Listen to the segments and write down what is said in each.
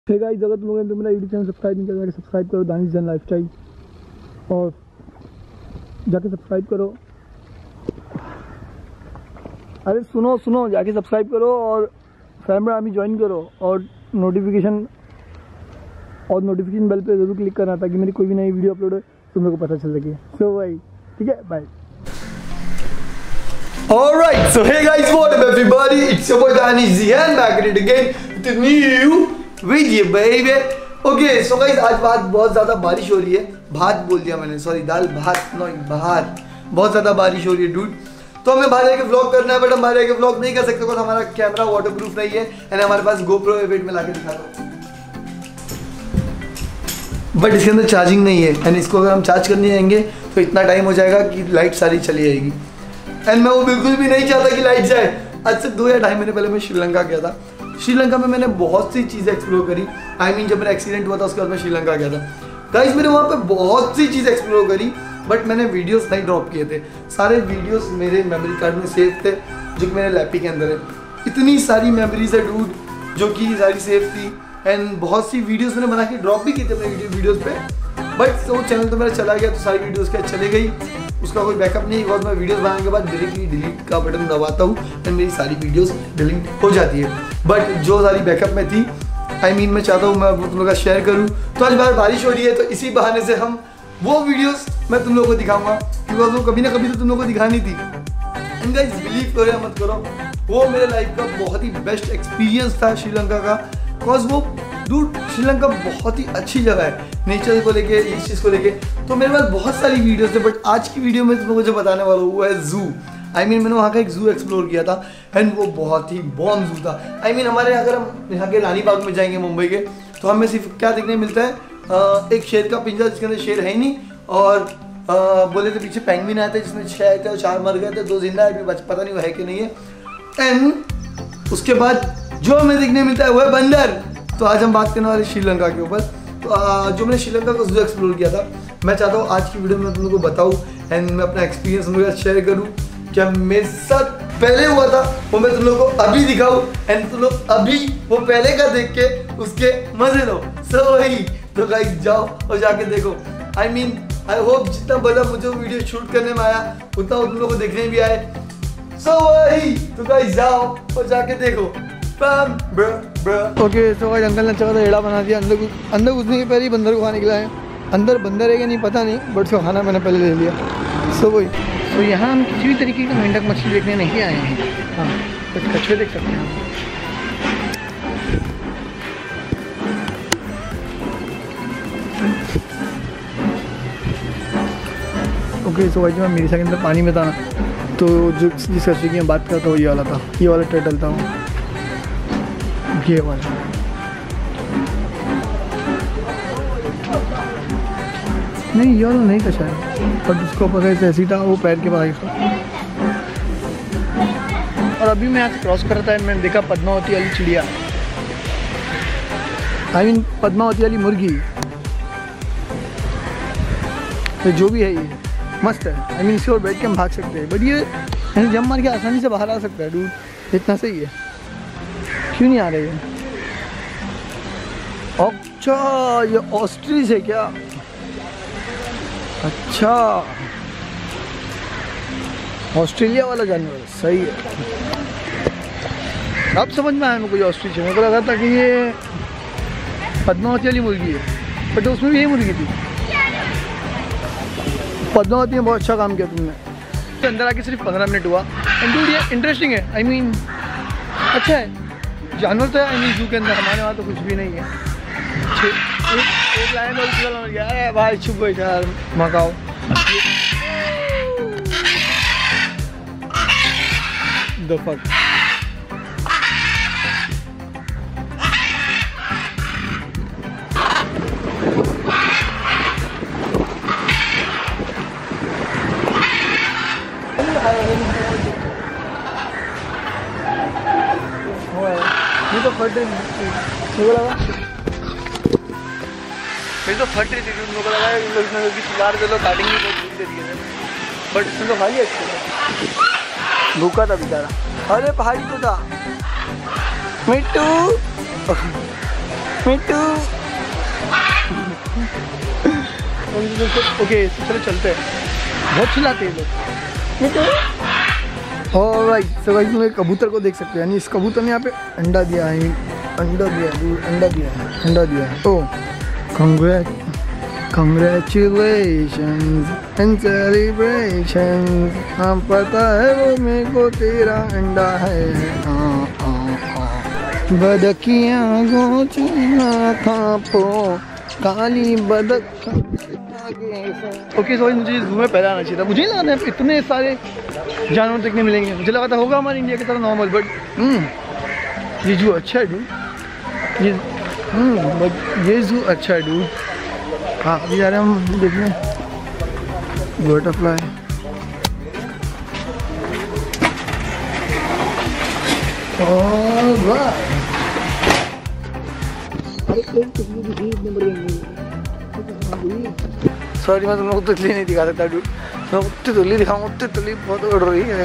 हे guys, अगर तुम लोगों ने मेरा यूट्यूब चैनल सब्सक्राइब नहीं किया तो सब्सक्राइब करो, दानिश जैन लाइफस्टाइल, और जाके सब्सक्राइब करो। अरे सुनो जाके सब्सक्राइब करो और फैमिली आर्मी ज्वाइन करो और नोटिफिकेशन बेल पे ज़रूर क्लिक करना ताकि मेरी कोई भी नई वीडियो अपलोड हो तुम लोग को पता चल सके। सो भाई ठीक है, bye. Alright, so hey guys, what up everybody? It's your boy Danish Zihan back at it again with a new video, baby. Okay, so guys, आज बहुत ज़्यादा बारिश हो रही है। भात बोल दिया मैंने, सॉरी, दाल भात नो भात। बहुत ज़्यादा बारिश हो रही है डूड। तो हमें बाहर आके व्लॉग करना है, बट हम बाहर आके व्लॉग नहीं कर सकते क्योंकि हमारा कैमरा वाटरप्रूफ नहीं है एंड हमारे पास GoPro है। वेट में लाके दिखा दो, बट इसके अंदर चार्जिंग नहीं है एंड इसको अगर हम चार्ज करने जाएंगे तो इतना टाइम हो जाएगा कि लाइट सारी चली जाएगी एंड मैं वो बिल्कुल भी नहीं चाहता कि लाइट जाए। आज से 2 या 2.5 महीने पहले मैं श्रीलंका गया था। श्रीलंका में मैंने बहुत सी चीज़ें एक्सप्लोर करी। जब मेरा एक्सीडेंट हुआ था उसके बाद मैं श्रीलंका गया था। गाइस, मैंने वहाँ पे बहुत सी चीज़ एक्सप्लोर करी बट मैंने वीडियोस नहीं ड्रॉप किए थे। सारे वीडियोस मेरे मेमोरी कार्ड में सेव थे जो कि मेरे लैपी के अंदर है। इतनी सारी मेमोरीज है डूड जो कि सारी सेव थी एंड बहुत सी वीडियोस मैंने बना के ड्रॉप भी की थी अपने वीडियोस पे, बट वो चैनल तो मेरा चला गया तो सारी वीडियोस क्या चले गई, उसका कोई बैकअप नहीं। बिकॉज मैं वीडियोस बनाने के बाद डायरेक्टली डिलीट का बटन दबाता हूँ एंड मेरी सारी वीडियोस डिलीट हो जाती है। बट जो सारी बैकअप में थी मैं चाहता हूँ मैं तुम लोग का शेयर करूँ। तो आज बाहर बारिश हो रही है तो इसी बहाने से हम वो वीडियोस मैं तुम लोग को दिखाऊंगा बिकॉज वो कभी ना कभी तो तुम लोग को दिखानी थी। एंड गाइस, बिलीव करो या मत करो, वो मेरे लाइफ का बहुत ही बेस्ट एक्सपीरियंस था श्रीलंका का। बिकॉज वो दूर श्रीलंका बहुत ही अच्छी जगह है नेचर को लेके, इस चीज़ को लेके। तो मेरे पास बहुत सारी वीडियोस थे बट आज की वीडियो में तुम लोगों को जो बताने वाला हूँ वो है जू। मैंने वहाँ का एक जू एक्सप्लोर किया था एंड वो बहुत ही बॉम्ब जू था। हमारे अगर हम यहाँ के रानी बाग में जाएंगे मुंबई के तो हमें सिर्फ क्या देखने मिलता है, एक शेर का पिंजरा जिसके अंदर शेर है ही नहीं और बोले थे पीछे पेंगुइन आए थे जिसमें 6 आए थे और 4 मर गए थे, 2 जिंदा है, अभी पता नहीं वो है कि नहीं है। एंड उसके बाद जो हमें देखने मिलता है वो है बंदर। तो आज हम बात करने वाले श्रीलंका के ऊपर। तो जो मैंने श्रीलंका का जू एक्सप्लोर किया था मैं चाहता हूँ आज की वीडियो में तुम लोगों को बताऊँ एंड मैं अपना एक्सपीरियंस तुम लोगों के साथ शेयर करूँ। क्या मेरे साथ पहले हुआ था वो मैं तुम लोगों को अभी दिखाऊँ एंड तुम लोग अभी वो पहले का देख के उसके मजे लो। सो वही तो गाइस, जाओ और जाके देखो। आई होप जितना बड़ा मुझे वीडियो शूट करने में आया उतना तुम लोगों को देखने भी आए। सो वही तो गाइस, जाओ और जाके देखो। ओके, तो भाई अंकल ने अच्छा एड़ा बना दिया। अंदर घुसने के पहले ही बंदर को खाने के लिए अंदर बंदर है कि नहीं पता नहीं, बट उसको खाना मैंने पहले ले लिया। सो वही तो यहाँ हम किसी भी तरीके की मेंढक मछली देखने नहीं आए हैं। हाँ, कुछ कछुए देख सकते हैं। ओके, सो भाई मैं मेरे साथ अंदर पानी में था ना, तो जो जिस कछुए की मैं बात करता हूँ ये वाला था, ये वाला टर्टल था वो, ये वाला। नहीं, ये वाला नहीं था शायद, बट उसको ऊपर से ऐसी था, वो पैर के पास था। और अभी मैं आज क्रॉस कर रहा था, मैंने देखा पद्मावती वाली चिड़िया, पद्मावती वाली मुर्गी। तो जो भी है ये मस्त है। इसके और बैठ के हम भाग सकते हैं, बट ये जंप मार के आसानी से बाहर आ सकता है डूड, इतना सही है। क्यों नहीं आ रही है? अच्छा, ये ऑस्ट्रिच है क्या? अच्छा, ऑस्ट्रेलिया वाला जानवर, सही है। अब समझ में आया मेरे को ये ऑस्ट्रिच है। मेरे को लगा था कि ये पद्मावती वाली मुर्गी है, बट उसमें भी यही मुर्गी थी। पद्मावती में बहुत अच्छा काम किया तुमने। तो अंदर आके सिर्फ 15 मिनट हुआ एंड डूड ये इंटरेस्टिंग है। अच्छा है जानवर तो है। जू के अंदर हमारे वहाँ तो कुछ भी नहीं है। एक लाइन और गया भाई, चुप गई यार, मकाओ। The fuck. ये तो फट रही लगा, मेरी तो फट रही थी। उन लोगों को लगा इन लोग इसमें चिल्ला रहे थे, लोग काटेंगे तो दूर दे दिए थे, बट इसमें तो खाली अच्छे भूखा था बेचारा। अरे पहाड़ी तो था मिट्टू। मिट्टू। ओके चलो चलते हैं, बहुत चिल्लाते हैं लोग। मिट्टू। ऑलराइट, सो गाइस तुम कबूतर को देख सकते हो, यानी इस कबूतर ने यहाँ पे अंडा दिया है, अंडा दिया है, अंडा दिया है, अंडा दिया है। ओह Congratulations and celebrations, हाँ पता है वो मेरे को तेरा अंडा है। बदकियाँ गोचना खापो काली बदक। ओके सॉरी, मुझे इस जू में पहले आना चाहिए था। मुझे नहीं लगा था इतने सारे जानवर देखने मिलेंगे, मुझे लगा था होगा हमारे इंडिया की तरह नॉर्मल, बट ये जू अच्छा है डूड, ये बट ये जू अच्छा है डूड। हाँ अभी जा रहे हैं हम देखने बटरफ्लाई। सॉरी मैं तुम लोग को तितली नहीं दिखा सकता डूड, मैं उतनी तितली दिखाऊंगा, उतनी तितली बहुत उड़ रही है।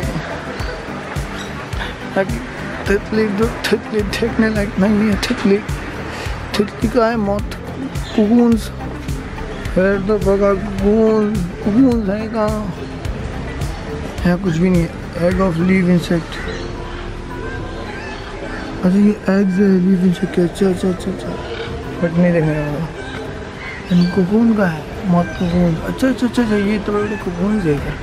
तितली जो तितली देखने लायक नहीं है, तितली तितली का है मौत। कुकून्स फिर तो पका कुकून्स है कहाँ, यहाँ कुछ भी नहीं है। एग ऑफ लीव इंसेक्ट, अच्छा ये एग्स है लीव इंसेक्ट। अच्छा अच्छा अच्छा अच्छा, बट नहीं देखने वाला। कुकून का है मौत कुकून। अच्छा अच्छा अच्छा अच्छा, ये तो बड़े कुकून से क्या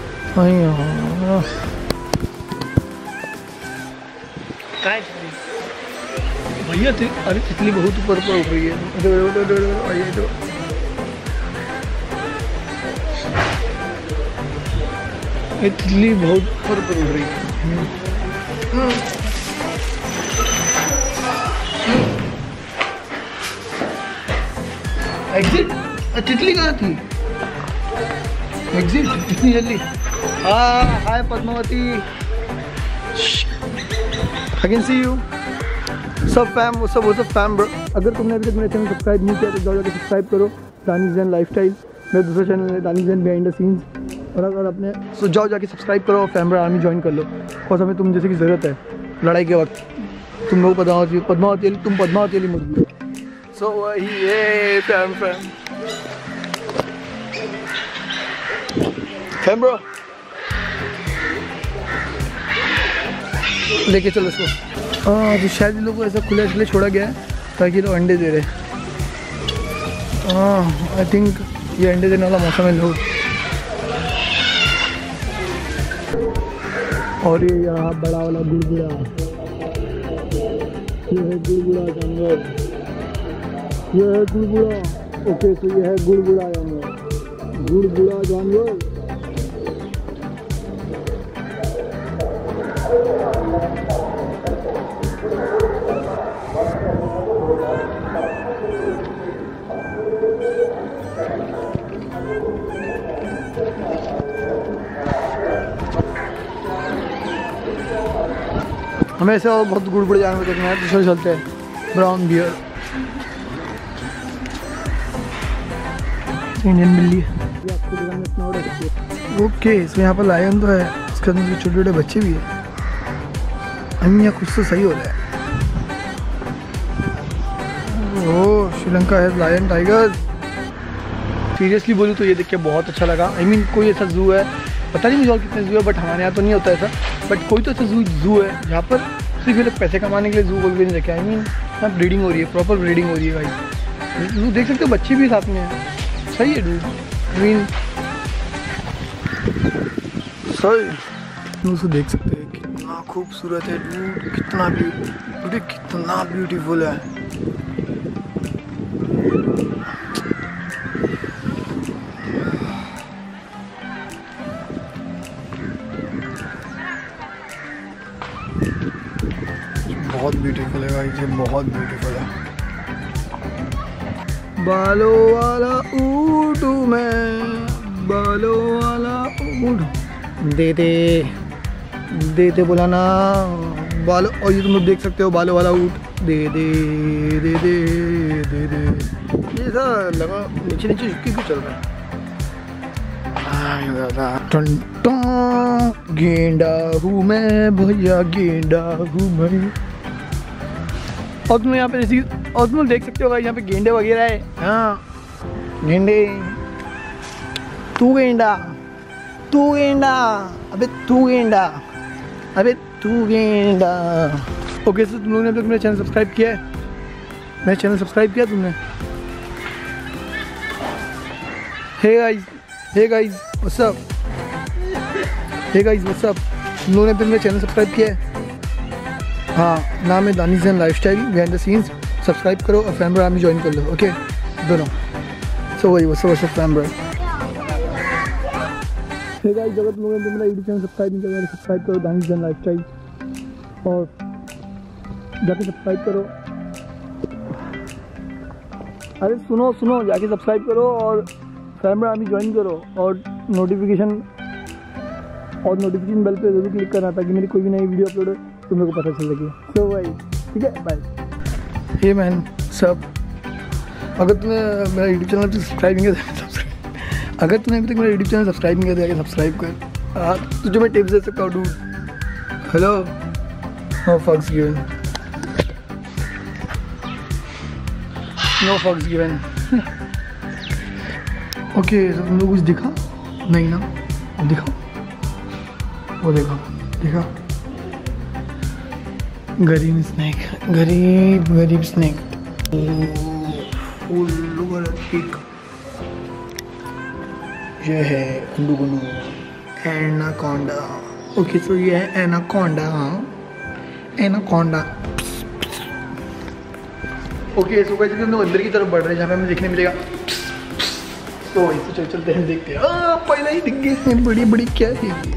भैया थी। अरे तितली बहुत ऊपर ऊपर उठ रही है। ये तितली बहुत ऊपर ऊपर उड़ रही है। एग्जिट, तितली कहाँ थी? एग्जिट इतनी जल्दी? हाँ hi Padmavati, I can see you. सब फैम, सब वो सब फैम ब्रो। अगर तुमने अभी तक मेरे चैनल सब्सक्राइब नहीं किया तो जाओ जाके सब्सक्राइब करो, दानिश जैन लाइफस्टाइल। मेरा दूसरा चैनल है Danish Jain behind the scenes. और अगर अपने तो जाओ जाके सब्सक्राइब करो और फैमरा आर्मी ज्वाइन कर लो, और हमें तुम जैसे की ज़रूरत है लड़ाई के वक्त। तुम लोग पद्मावती तुम पद्मावती वाली मुर्गी। सो वही है फैम ब्रो, लेके चलो इसको। तो शायद लोगों को ऐसा खुले इसलिए छोड़ा गया है ताकि लोग अंडे दे रहे। आई थिंक ये अंडे देने वाला मौसम है लोग। और ये यहाँ बड़ा वाला गुड़गुड़ा, ये है गुड़गुड़ा जानवर, ये है गुड़गुड़ा। ओके सो ये है गुड़गुड़ा जानवर, गुड़गुड़ा जानवर। हमें ऐसे और बहुत गुड़गुड़े जानवर देखने हैं, दूसरे चलते हैं। ब्राउन बियर, इंडियन बिल्ली। ओके इसमें यहाँ पर लायन तो है, उसके अंदर छोटे छोटे बच्चे भी हैं। अन्य कुछ तो सही हो रहा है। ओह श्रीलंका है लायन टाइगर। सीरियसली बोलूँ तो ये देख के बहुत अच्छा लगा। आई मीन कोई ऐसा जू है, पता नहीं मुझे और कितने जू है, बट हमारे यहाँ तो नहीं होता ऐसा, बट कोई तो ऐसा जू है जहाँ पर सिर्फ ये लोग पैसे कमाने के लिए जू बोल के नहीं रखे। आई मीन यहाँ ब्रीडिंग हो रही है, प्रॉपर ब्रीडिंग हो रही है भाई। जू देख सकते हो, बच्चे भी साथ में हैं। सही है डूड, आई मीन सही। उसे देख सकते हैं कितना खूबसूरत है डूड, कितना कितना ब्यूटीफुल है। बहुत ब्यूटीफुल है भाई, ये बहुत ब्यूटीफुल है। बालों वाला ऊँट मैं, बालों वाला ऊँट दे दे बुलाना बालों। और ये तुम लोग देख सकते हो बालों वाला ऊँट दे दे दे दे दे दे। ये सा लगा नीचे नीचे झुकी क्यों चल रहा है? टन टन गेंडा हूँ मैं भैया, गेंडा हूँ मैं। और तुम यहाँ पे जैसे और तुम देख सकते हो यहाँ पे गेंडे वगैरह है। हाँ गेंडे, तू गेंडा, तू गेंडा, अबे तू गेंडा, अबे तू गेंडा। ओके सो तुम लोगों ने अब तक मेरा चैनल सब्सक्राइब किया है? मेरा चैनल सब्सक्राइब किया तुमने? Hey guys what's up, hey guys what's up. तुम लोगों ने अब तक मेरा चैनल सब्सक्राइब किया है? हाँ, नाम है Danish and lifestyle behind the scenes. Subscribe करो और फैन आर्मी ज्वाइन कर लो। ओके दोनों। सो वही what's up fan bro. Hey guys, अगर तुम लोगों ने मेरा यूट्यूब चैनल सब्सक्राइब नहीं किया तो सब्सक्राइब करो दानिश एंड लाइफस्टाइल और जाके सब्सक्राइब करो। अरे सुनो जाके सब्सक्राइब करो और फैन आर्मी ज्वाइन करो और नोटिफिकेशन बेल पे जरूर क्लिक करना ताकि मेरी कोई भी नई वीडियो अपलोड हो तुम लोग को पता चल सके। सो भाई ठीक है, बाय। हे मैन सब, अगर तुमने मेरा यूट्यूब चैनल सब्सक्राइब नहीं किया अगर तूने अभी तक मेरा यूट्यूब चैनल सब्सक्राइब नहीं किया तो सब्सक्राइब कर। तुझे मैं टिप्स दे सकता हूँ dude. Hello, no fucks given, no fucks given. Okay तुम लोग कुछ दिखा नहीं ना? दिखाओ, वो देखा गरीब स्नेक। ठीक, ये है गुंडू एनाकोंडा। ओके सो ये है एनाकोंडा। ओके सो गाइस हम लोग अंदर की तरफ बढ़ रहे हैं जहाँ पे हमें देखने मिलेगा। तो वहीं से चलते हैं, देखते हैं। पहले ही दिख गए बड़ी क्या है ये?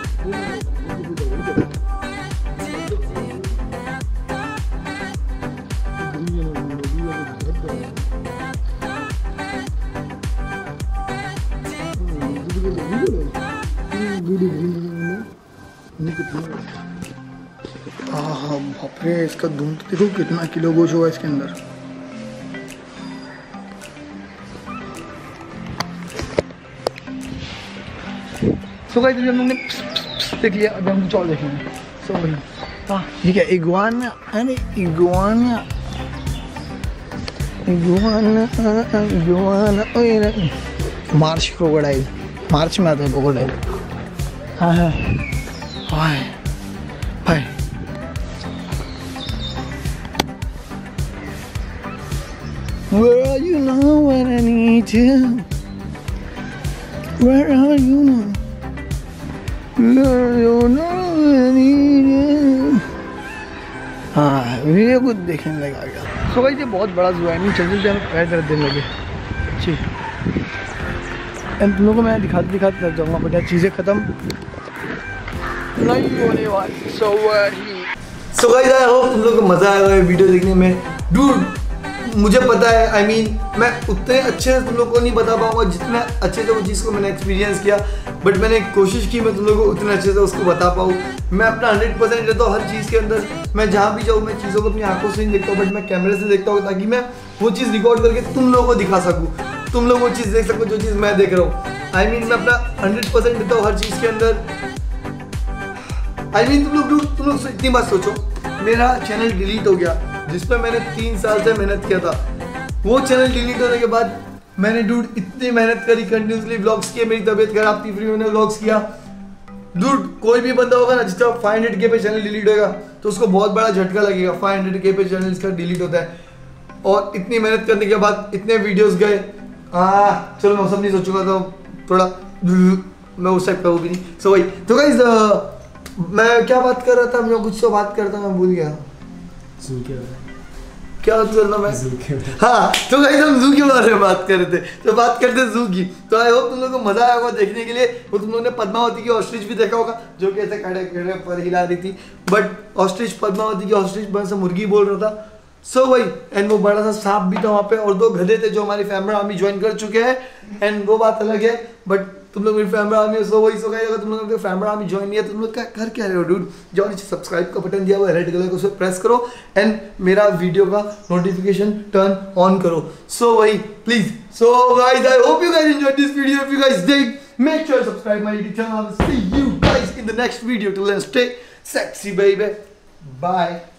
बाप रे, इसका धूम तो देखो कितना किलो गोश्त हुआ इसके अंदर। सो गाइस हम लोग ने देख लिया, अब हम कुछ और देखेंगे। सो भाई हाँ ठीक है, इगुआना। अरे इगुआना मार्च क्रोकोडाइल, मार्च में आता है क्रोकोडाइल। हाँ भाई Where are you now when I need you? Where are you now? Where are you now when I need you? हाँ ये कुछ देखने लगा गया। सो गाइस ये बहुत बड़ा जू है, नहीं चलते हमें पैर दर्द देने लगे। जी एंड तुम लोगों को मैं दिखाते लग जाऊँगा, बट चीज़ें ख़त्म नहीं होने वाली। सो गाइस आई होप तुम लोग को मज़ा आया है वीडियो देखने में। डूड मुझे पता है, I mean, मैं उतने अच्छे से तुम लोग को नहीं बता पाऊंगा जितना अच्छे से वो चीज़ को मैंने एक्सपीरियंस किया, बट मैंने कोशिश की मैं तुम लोगों को उतने अच्छे से उसको बता पाऊँ। मैं अपना 100% देता हूँ हर चीज़ के अंदर। मैं जहाँ भी जाऊँ मैं चीज़ों को अपनी आंखों से नहीं देखता हूँ, बट मैं कैमरे से देखता हूँ ताकि मैं वो चीज़ रिकॉर्ड करके तुम लोगों को दिखा सकूँ, तुम लोग वो चीज़ देख सको जो चीज़ मैं देख रहा हूँ। I mean, मैं अपना 100% देता हूँ हर चीज़ के अंदर। I mean, तुम लोग इतनी बात सोचो, मेरा चैनल डिलीट हो गया जिसपे मैंने 3 साल से मेहनत किया था। वो चैनल डिलीट होने के बाद मैंने डूड इतनी मेहनत करी, कंटिन्यूसली व्लॉग्स किए, मेरी तबीयत खराब थी, फिर मैंने व्लॉग्स किया। डूड कोई भी बंदा होगा ना जिसका 500K पे चैनल डिलीट होगा तो उसको बहुत बड़ा झटका लगेगा। 500K पे चैनल इसका डिलीट होता है और इतनी मेहनत करने के बाद इतने वीडियोस गए। चलो मैं सब नहीं सोचूंगा तो थोड़ा मैं उस टाइप का वो भी नहीं। सो वही तो गाइस मैं क्या बात कर रहा था, मैं कुछ तो बात करता मैं भूल गया। क्या बात करना मैं? हाँ तो गाइस हम जू के बारे में बात कर रहे थे, तो बात करते जू की। तो आई होप तुम लोगों को मजा आया होगा देखने के लिए। वो तुम लोगों ने पद्मावती की ऑस्ट्रिच भी देखा होगा जो कि ऐसे खड़े खड़े पर हिला रही थी, बट ऑस्ट्रिच पद्मावती की ऑस्ट्रिच बड़ा सा मुर्गी बोल रहा था। सो वही एंड वो बड़ा सा सांप भी था वहाँ पे और 2 गधे थे जो हमारी फैमिली आर्मी ज्वाइन कर चुके हैं एंड वो बात अलग है। बट तुम लोग मेरी फैमिली आर्मी सो वही सो गए। अगर तुम लोग फैमिली आर्मी ज्वाइन नहीं है तो तुम लोग कर क्या रहे हो डूड? जो नीचे सब्सक्राइब का बटन दिया हुआ है रेड कलर का, उस पर प्रेस करो एंड मेरा वीडियो का नोटिफिकेशन टर्न ऑन करो। सो वही please. So guys I hope you guys enjoyed this video. If you guys dig make sure to subscribe my YouTube channel. I will see you guys in the next video. Till then stay sexy baby. Bye.